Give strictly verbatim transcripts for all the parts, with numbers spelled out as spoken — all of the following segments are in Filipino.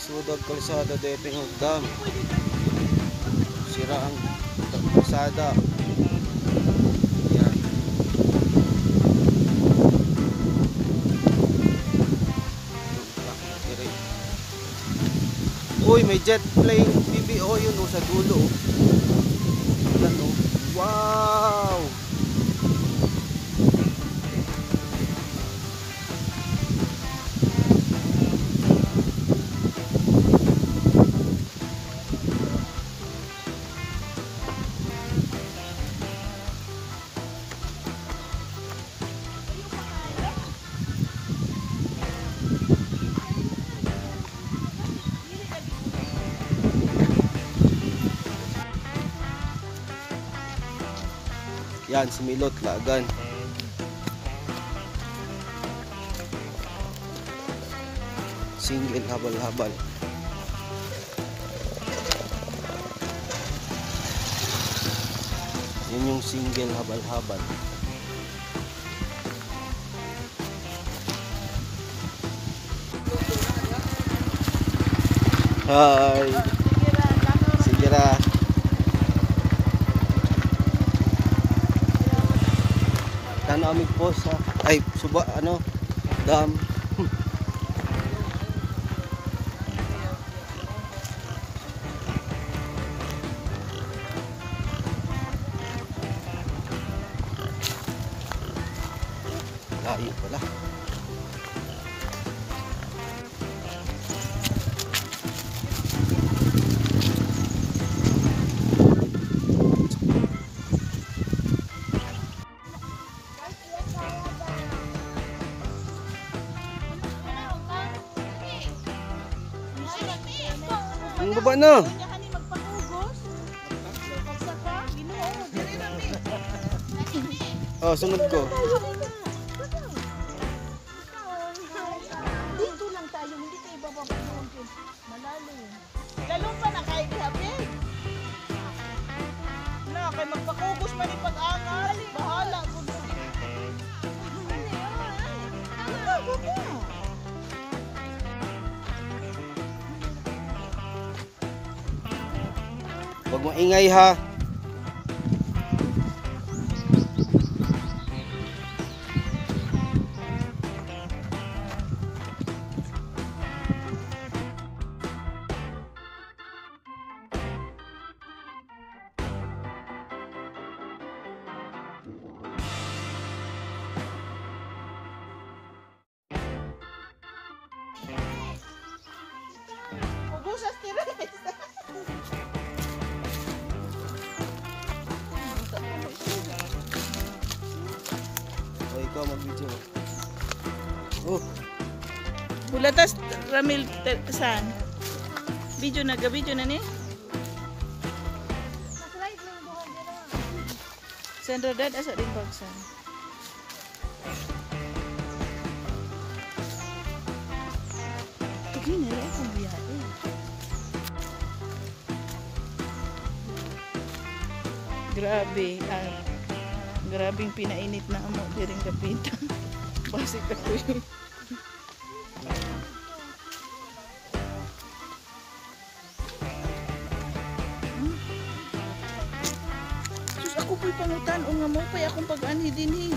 Sudog kalsada dito yung dam. Sira ang kalsada. Yan. Uy, may jet plane B B O yun oh, sa dulo. Yan oh. Wow! Yan, si Milot Lagan. Single habal-habal. Yan yung single habal-habal. Hi. Sige ra. Tano amig post ha. Ay, suba ano? Dam. Layo pala. Ang baba na. Oh, sunod ko. Dito lang tayo, hindi tayo bababa doon. Malalim. Lalo pa na kayo happy. Na, kay magpakugos man ni pag-angal. Bahala ko doon. Huwag mo ingay ha. Pugusas tiris. O, ikaw mag-video. Oh, Bulatas Ramil san. Video na ga video na ni. Sandro dad asa din bagsan. Gini na akong biyahe. Grabe, ah, grabing pinainit na amo diring kapita. Basi ka ko yun. Sus, ako po'y pangutan o nga mo pa'y akong pag-anhi din eh.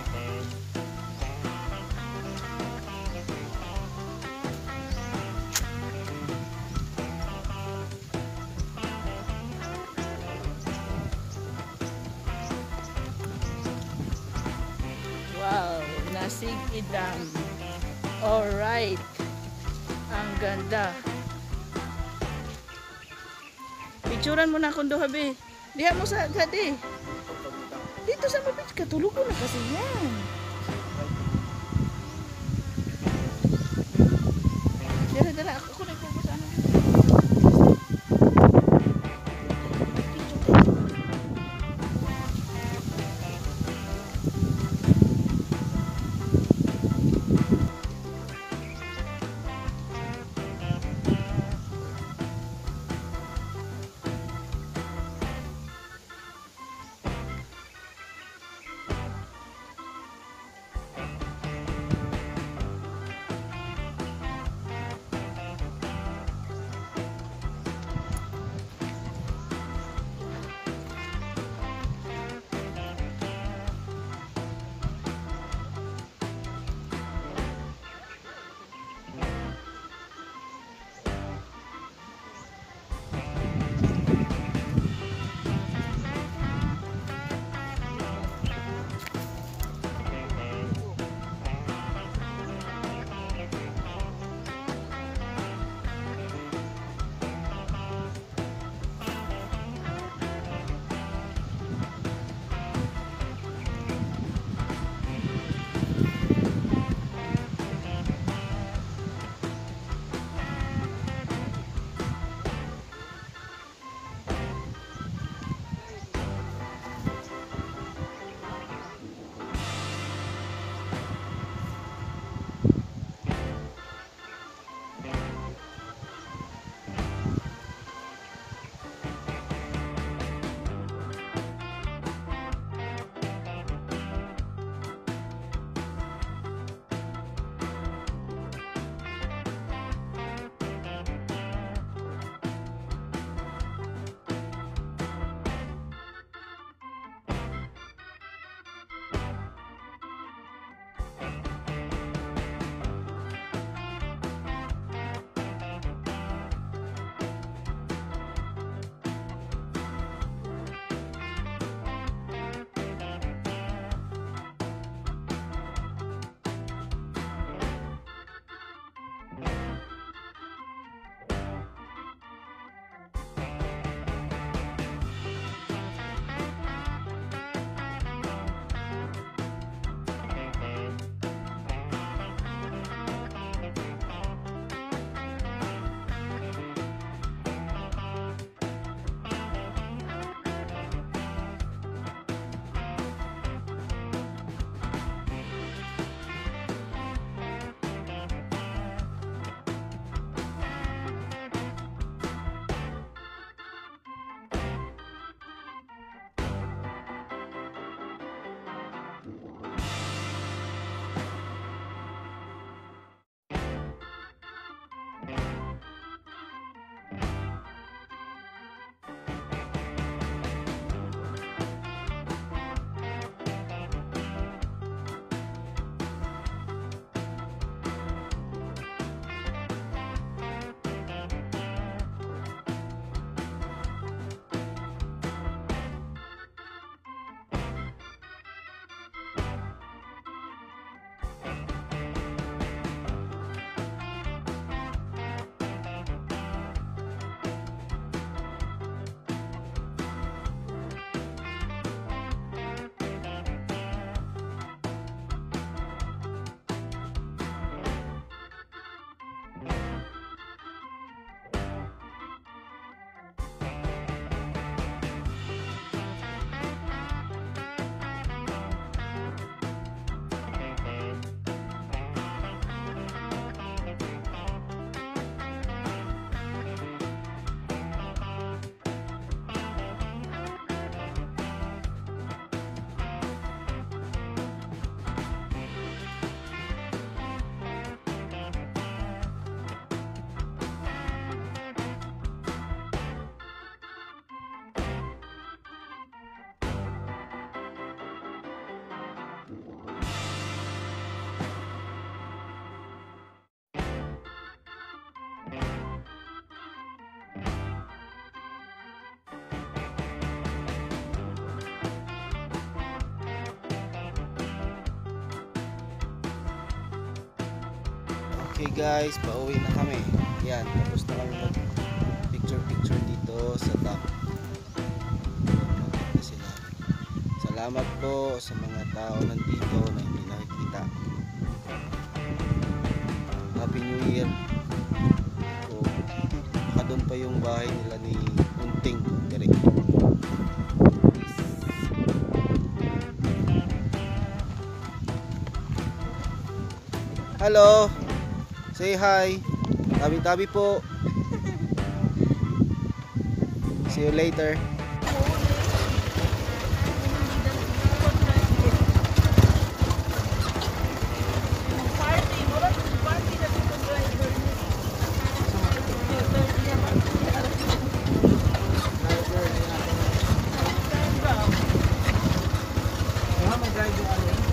Wow, Nasig Idam. Alright. Ang ganda. Picturean mo na akong duha, be. Diha mo sa gadi. Dito sa mabit, katulog ko na kasi yan. Dala, dala. Ako, ako na ipugos sa ano. Okay guys, pauwi na kami. Yan, tapos na kami mag picture picture dito sa dock. Maganda sila. Salamat po sa mga tao nandito na hindi nakikita. Happy New Year. So, baka doon pa yung bahay nila ni Unting. Direk. Hello. Say hi. Tabi-tabi po. See you later. Drive yung ano.